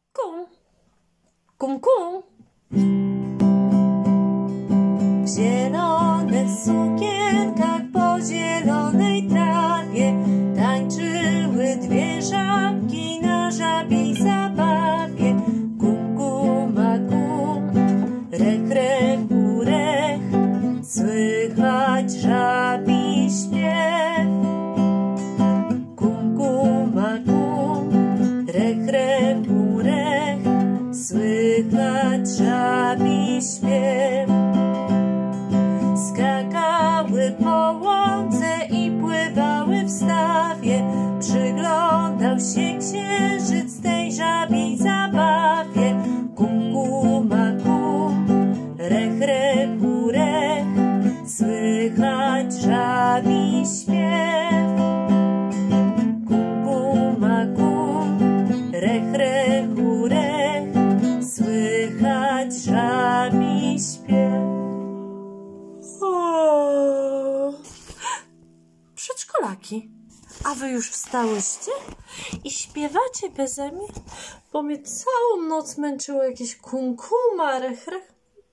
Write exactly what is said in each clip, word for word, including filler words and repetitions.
kum, kum, kum. W zielonych sukienkach po zielonej trawie tańczyły dwie żabki na żabiej zabawie. Kum, kuma, kum, rech, rech, urech, słychać żabi śpiew. Kum, kuma, kum, rech, rech, urech, słychać żabi śpiew. Skakały po łące i pływały w stawie. Przyglądał się księżyc tej żabiej zabawie. Kum, kuma, kum, rech, rech, urech, słychać żabi śpiew. Kum, kuma, kum, rech, rech, urech, słychać żabi śpiew. Przedszkolaki, a wy już wstałyście i śpiewacie beze mnie, bo mnie całą noc męczyło jakieś kumkuma, rech, rech.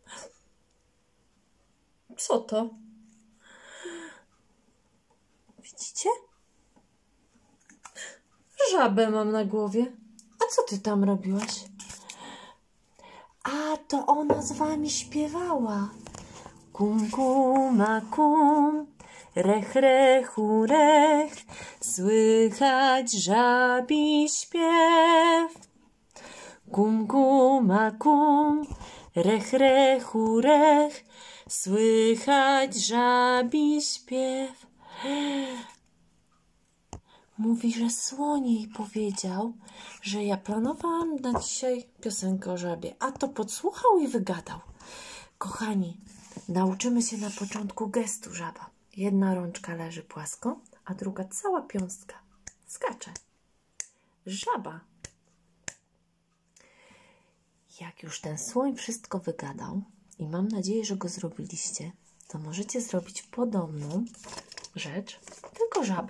Co to? Widzicie? Żabę mam na głowie. A co ty tam robiłaś? A, to ona z wami śpiewała. Kum, kuma, kum, rech, rech, urech, słychać żabi śpiew. Kum, kuma, kum, rech, rech, urech, słychać żabi śpiew. Mówi, że słoń jej powiedział, że ja planowałam na dzisiaj piosenkę o żabie, a to podsłuchał i wygadał. Kochani, nauczymy się na początku gestu żaba. Jedna rączka leży płasko, a druga cała piąstka skacze. Żaba. Jak już ten słoń wszystko wygadał i mam nadzieję, że go zrobiliście, to możecie zrobić podobną rzecz, tylko żabę.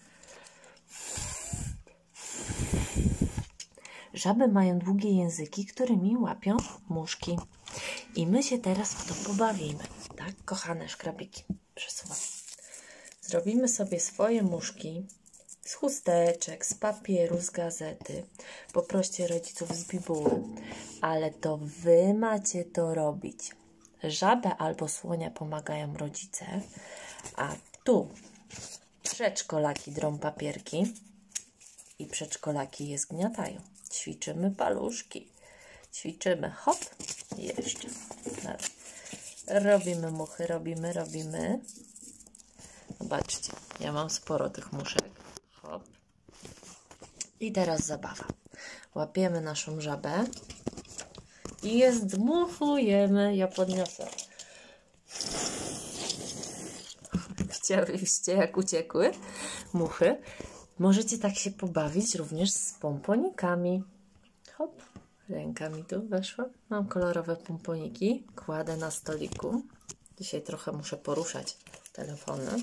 Żaby mają długie języki, którymi łapią muszki. I my się teraz w to pobawimy. Tak, kochane szkrabiki? Przesuwam. Zrobimy sobie swoje muszki z chusteczek, z papieru, z gazety. Poproście rodziców z bibuły. Ale to wy macie to robić. Żabę albo słonia pomagają rodzice, a tu przedszkolaki drą papierki i przedszkolaki je zgniatają. Ćwiczymy paluszki. Ćwiczymy. Hop. Jeszcze. Robimy muchy. Robimy, robimy. Zobaczcie. Ja mam sporo tych muszek. Hop. I teraz zabawa. Łapiemy naszą żabę i je zdmuchujemy. Ja podniosę. Widzieliście, jak uciekły muchy? Możecie tak się pobawić również z pomponikami. Hop, ręka mi tu weszła. Mam kolorowe pomponiki. Kładę na stoliku. Dzisiaj trochę muszę poruszać telefonem.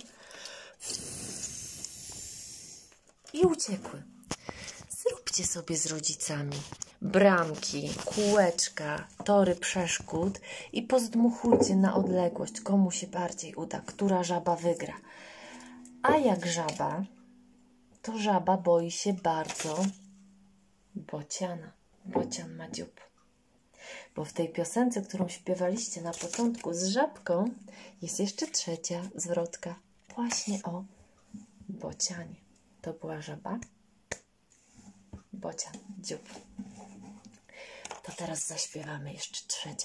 I uciekły. Zróbcie sobie z rodzicami bramki, kółeczka, tory przeszkód i pozdmuchujcie na odległość, komu się bardziej uda, która żaba wygra. A jak żaba, to żaba boi się bardzo bociana. Bocian ma dziób. Bo w tej piosence, którą śpiewaliście na początku z żabką, jest jeszcze trzecia zwrotka. Właśnie o bocianie. To była żaba, bocian, dziób. To teraz zaśpiewamy jeszcze trzecią.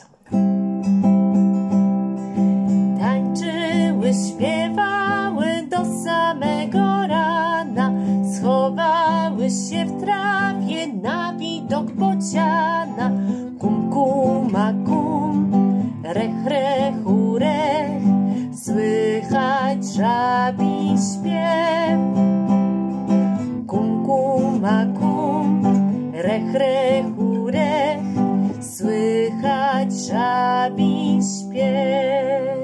Tańczyły, śpiewały do samego rana, schowały się w trawie na widok bociana. Kum, kuma, kum, rech, rech, urech, słychać żabi śpiew. Kum, kuma, kum, rech, rech, urech, słychać żabi śpiew.